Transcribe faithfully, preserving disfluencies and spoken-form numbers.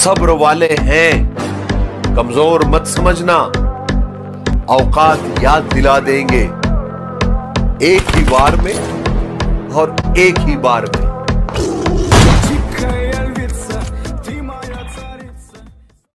सब्र वाले हैं, कमजोर मत समझना, औकात याद दिला देंगे, एक ही बार में और एक ही बार में।